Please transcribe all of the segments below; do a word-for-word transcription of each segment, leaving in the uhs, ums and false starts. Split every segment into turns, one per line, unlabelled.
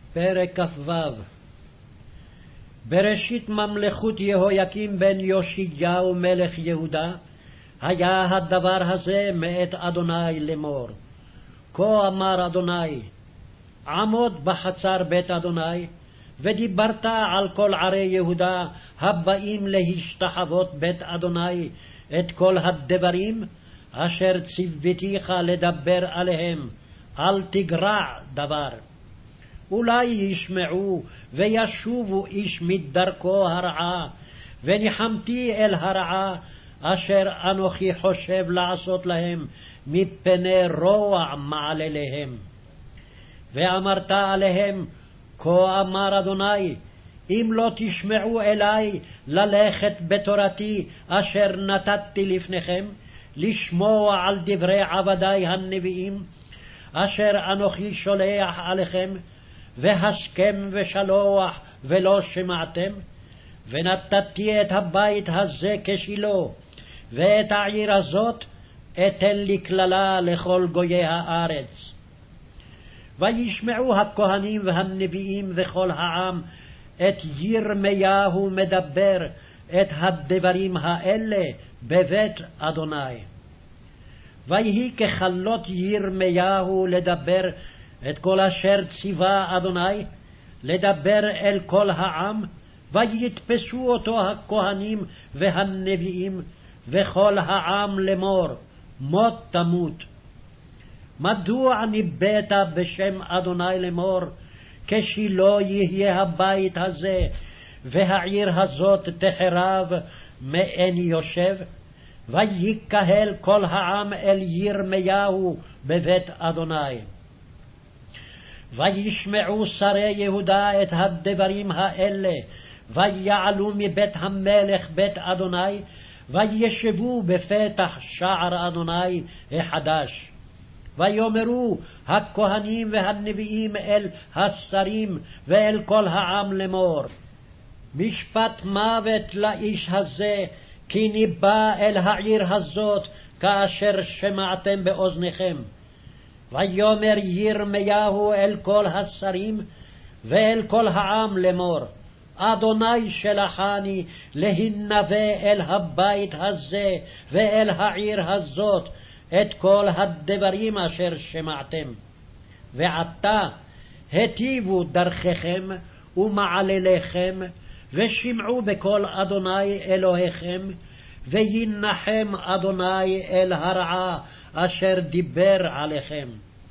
פרק כ"ו. בראשית ממלכות יהויקים בן יאשיהו מלך יהודה, היה הדבר הזה מאת אדוני לאמור. כה אמר אדוני, עמוד בחצר בית אדוני, ודיברת על כל ערי יהודה הבאים להשתחוות בית אדוני את כל הדברים אשר ציוותיך לדבר עליהם, אל תגרע דבר. אולי ישמעו וישובו איש מדרכו הרעה, וניחמתי אל הרעה אשר אנוכי חושב לעשות להם מפני רוע מעלליהם. ואמרת עליהם, כה אמר אדוני, אם לא תשמעו אלי ללכת בתורתי אשר נתתי לפניכם, לשמוע על דברי עבדי הנביאים אשר אנוכי שולח עליכם, והשכם ושלוח ולא שמעתם, ונתתי את הבית הזה כשילו, ואת העיר הזאת אתן לי כללה לכל גויי הארץ. וישמעו הכהנים והנביאים וכל העם את ירמיהו מדבר את הדברים האלה בבית אדוני. ויהי ככלות ירמיהו לדבר את כל אשר ציווה אדוני, לדבר אל כל העם, ויתפסו אותו הכהנים והנביאים וכל העם לאמור, מות תמות. מדוע ניבאת בשם אדוני לאמור, כשלא יהיה הבית הזה, והעיר הזאת תחרב מאין יושב? ויקהל כל העם אל ירמיהו בבית אדוני. וישמעו שרי יהודה את הדברים האלה, ויעלו מבית המלך בית אדוני, וישבו בפתח שער אדוני החדש. ויאמרו הכהנים והנביאים אל השרים ואל כל העם לאמור, משפט מוות לאיש הזה, כי ניבא אל העיר הזאת כאשר שמעתם באוזניכם. ויאמר ירמיהו אל כל השרים ואל כל העם לאמור, אדוני שלחני להנבא אל הבית הזה ואל העיר הזאת את כל הדברים אשר שמעתם. ועתה היטיבו דרככם ומעלליכם, ושמעו בקול אדוני אלוהיכם, וינחם אדוני אל הרעה אשר דיבר עליכם.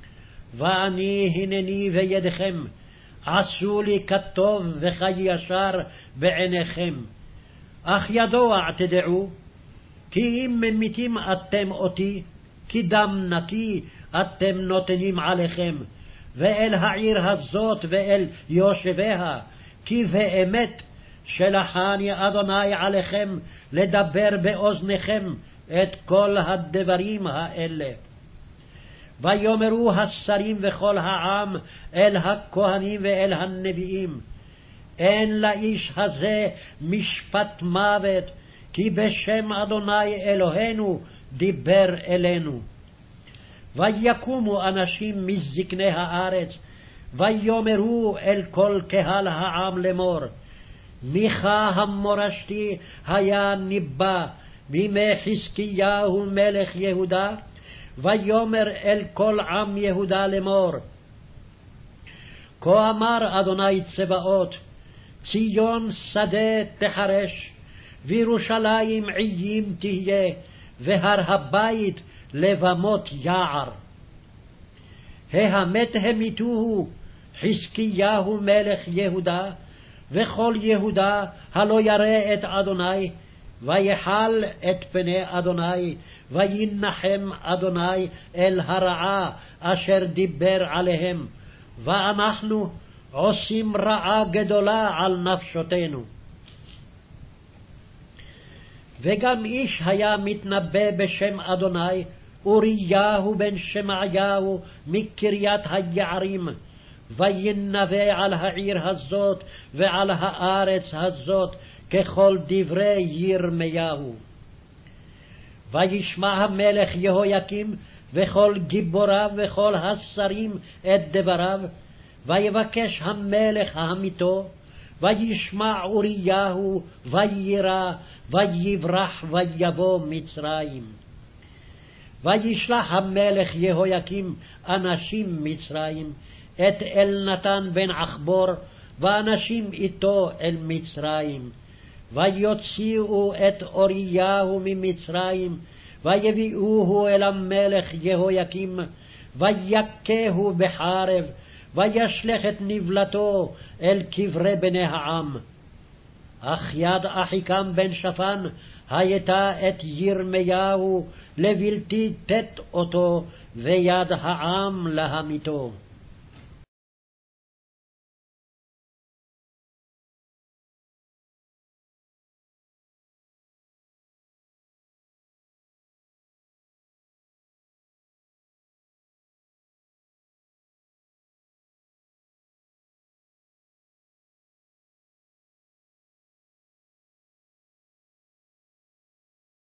ואני הנני וידכם, עשו לי כטוב וכישר בעיניכם. אך ידוע תדעו, כי אם ממיתים אתם אותי, כי דם נקי אתם נותנים עליכם, ואל העיר הזאת ואל יושביה, כי באמת שלחני אדוני עליכם לדבר באוזניכם את כל הדברים האלה. ויאמרו השרים וכל העם אל הכהנים ואל הנביאים, אין לאיש הזה משפט מוות, כי בשם אדוני אלוהינו דיבר אלינו. ויקומו אנשים מזקני הארץ, ויאמרו אל כל קהל העם לאמור, מיכה המורשתי היה ניבא בימי חזקיהו מלך יהודה, ויאמר אל כל עם יהודה לאמור, כה אמר אדוני צבאות, ציון שדה תחרש, וירושלים עיים תהיה, והר הבית לבמות יער. ההמת המיתוהו חזקיהו מלך יהודה, וכל יהודה הלא ירא את אדוני, ויחל את פני אדוני, וינחם אדוני אל הרעה אשר דיבר עליהם, ואנחנו עושים רעה גדולה על נפשותנו. וגם איש היה מתנבא בשם אדוני, אוריהו בן שמעיהו מקריית היערים, וינבא על העיר הזאת ועל הארץ הזאת ככל דברי ירמיהו. וישמע המלך יהויקים וכל גיבוריו וכל השרים את דבריו, ויבקש המלך ההמיתו, וישמע אוריהו, ויירא, ויברח, ויבוא מצרים. וישלח המלך יהויקים אנשים מצרים, את אלנתן בן עכבור, ואנשים איתו אל מצרים. ויוציאו את אוריהו ממצרים, ויביאוהו אל המלך יהויקים, ויכהו בחרב, וישלך את נבלתו אל קברי בני העם. אך יד אחיקם בן שפן הייתה את ירמיהו לבלתי תת אותו, ויד העם להמיתו.